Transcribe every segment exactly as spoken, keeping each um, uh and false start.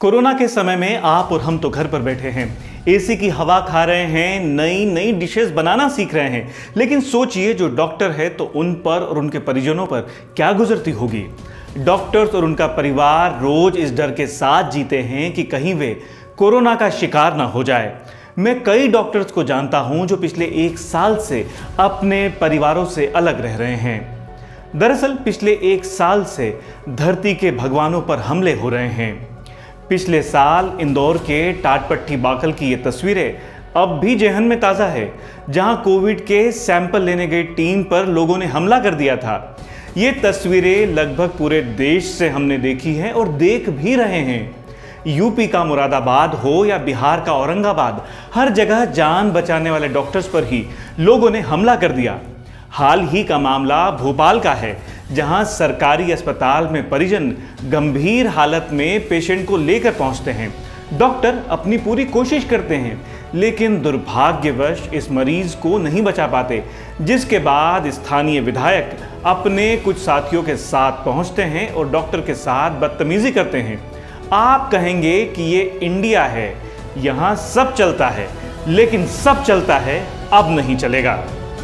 Corona के समय में आप और हम तो घर पर बैठे हैं, एसी की हवा खा रहे हैं, नई नई डिशेस बनाना सीख रहे हैं। लेकिन सोचिए जो डॉक्टर है तो उन पर और उनके परिजनों पर क्या गुजरती होगी। डॉक्टर्स और उनका परिवार रोज इस डर के साथ जीते हैं कि कहीं वे कोरोना का शिकार ना हो जाए। मैं कई डॉक्टर्स को जानता हूं जो पिछले एक साल से अपने परिवारों से अलग रह रहे हैं। दरअसल पिछले एक साल से धरती के भगवानों पर हमले हो रहे हैं। पिछले साल इंदौर के टाटपट्टी बाकल की ये तस्वीरें अब भी जेहन में ताज़ा है, जहां कोविड के सैंपल लेने गई टीम पर लोगों ने हमला कर दिया था। ये तस्वीरें लगभग पूरे देश से हमने देखी हैं और देख भी रहे हैं। यूपी का मुरादाबाद हो या बिहार का औरंगाबाद, हर जगह जान बचाने वाले डॉक्टर्स पर ही लोगों ने हमला कर दिया। हाल ही का मामला भोपाल का है, जहां सरकारी अस्पताल में परिजन गंभीर हालत में पेशेंट को लेकर पहुंचते हैं। डॉक्टर अपनी पूरी कोशिश करते हैं, लेकिन दुर्भाग्यवश इस मरीज को नहीं बचा पाते, जिसके बाद स्थानीय विधायक अपने कुछ साथियों के साथ पहुंचते हैं और डॉक्टर के साथ बदतमीजी करते हैं। आप कहेंगे कि ये इंडिया है, यहाँ सब चलता है, लेकिन सब चलता है अब नहीं चलेगा।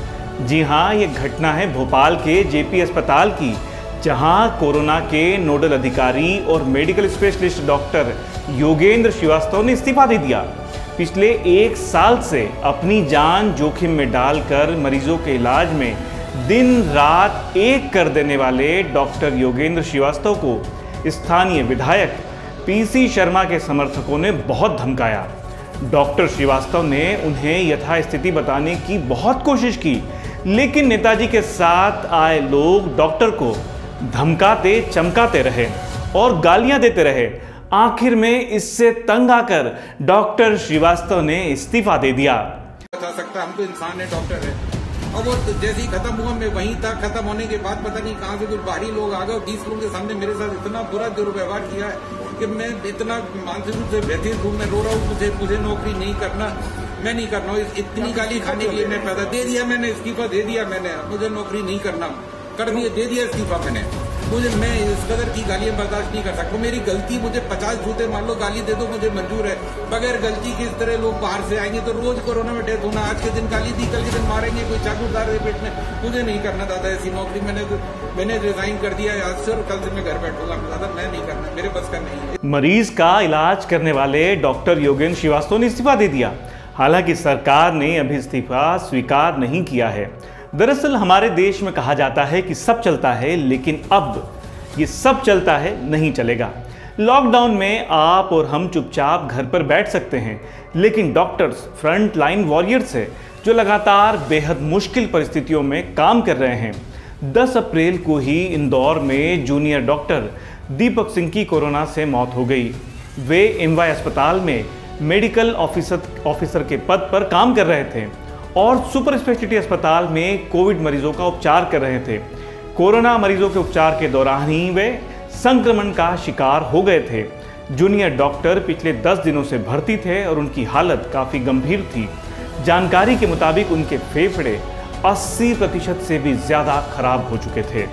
जी हाँ, ये घटना है भोपाल के जेपी अस्पताल की, जहां कोरोना के नोडल अधिकारी और medical specialist doctor Yogendra Shrivastava ने इस्तीफा दे दिया। पिछले एक साल से अपनी जान जोखिम में डालकर मरीजों के इलाज में दिन रात एक कर देने वाले डॉक्टर योगेंद्र श्रीवास्तव को स्थानीय विधायक पीसी शर्मा के समर्थकों ने बहुत धमकाया। डॉक्टर श्रीवास्तव ने उन्हें यथास्थिति बताने की बहुत कोशिश की, लेकिन नेताजी के साथ आए लोग डॉक्टर को धमकाते चमकाते रहे और गालियां देते रहे। आखिर में इससे तंग आकर डॉक्टर श्रीवास्तव ने इस्तीफा दे दिया। बता सकता, हम तो इंसान है, डॉक्टर है। और वो जैसे ही खत्म हुआ, मैं वहीं था। खत्म होने के बाद पता नहीं कहां से कुछ बाहरी लोग आ गए और बीस लोगों के सामने मेरे साथ इतना बुरा दुर्व्यवहार किया है कि मैं इतना मानसिक रूप से व्यथित हूँ। मैं रो रहा हूँ, मुझे मुझे नौकरी नहीं करना, मैं नहीं करना। इतनी गाली खाने के लिए मैं पैदा दे दिया, मैंने इस्तीफा दे दिया। मैंने मुझे नौकरी नहीं करना कर दिया, दे दिया इस्तीफा मैंने। मुझे मैं इस कदर की गालियां बर्दाश्त नहीं कर सकता। मेरी गलती, मुझे पचास जूते मान लो गाली दे दो, मुझे मंजूर है। बगैर गलती के इस तरह लोग बाहर से आएंगे तो रोज कोरोना में डेथ होना। आज के दिन गाली दी, कल के दिन मारेंगे, कोई चाकू डाल रहे पेट में। मुझे नहीं करना दादा ऐसी नौकरी। मैंने मैंने रिजाइन कर दिया आज से और कल से मैं घर बैठूंगा। दादा मैं नहीं करना, मेरे बस का नहीं है। मरीज का इलाज करने वाले डॉक्टर योगेंद्र श्रीवास्तव ने इस्तीफा दे दिया। हालांकि सरकार ने अभी इस्तीफा स्वीकार नहीं किया है। दरअसल हमारे देश में कहा जाता है कि सब चलता है, लेकिन अब ये सब चलता है नहीं चलेगा। लॉकडाउन में आप और हम चुपचाप घर पर बैठ सकते हैं, लेकिन डॉक्टर्स फ्रंट लाइन वॉरियर्स है जो लगातार बेहद मुश्किल परिस्थितियों में काम कर रहे हैं। दस अप्रैल को ही इंदौर में जूनियर डॉक्टर दीपक सिंह की कोरोना से मौत हो गई। वे एमवाई अस्पताल में मेडिकल ऑफिसर ऑफिसर के पद पर काम कर रहे थे और सुपर स्पेशलिटी अस्पताल में कोविड मरीजों का उपचार कर रहे थे। कोरोना मरीजों के उपचार के दौरान ही वे संक्रमण का शिकार हो गए थे। जूनियर डॉक्टर पिछले दस दिनों से भर्ती थे और उनकी हालत काफ़ी गंभीर थी। जानकारी के मुताबिक उनके फेफड़े अस्सी प्रतिशत से भी ज़्यादा खराब हो चुके थे।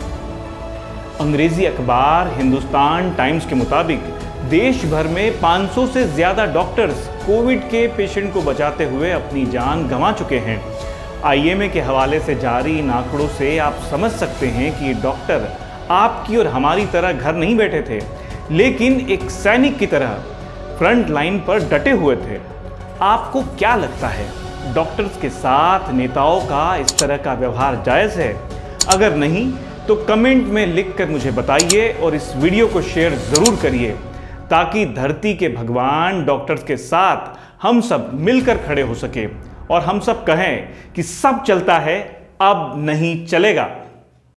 अंग्रेजी अखबार हिंदुस्तान टाइम्स के मुताबिक देश भर में पाँच सौ से ज़्यादा डॉक्टर्स कोविड के पेशेंट को बचाते हुए अपनी जान गंवा चुके हैं। आईएमए के हवाले से जारी इन आंकड़ों से आप समझ सकते हैं कि ये डॉक्टर आपकी और हमारी तरह घर नहीं बैठे थे, लेकिन एक सैनिक की तरह फ्रंट लाइन पर डटे हुए थे। आपको क्या लगता है, डॉक्टर्स के साथ नेताओं का इस तरह का व्यवहार जायज़ है? अगर नहीं तो कमेंट में लिखकर मुझे बताइए और इस वीडियो को शेयर ज़रूर करिए, ताकि धरती के भगवान डॉक्टर्स के साथ हम सब मिलकर खड़े हो सके और हम सब कहें कि सब चलता है अब नहीं चलेगा।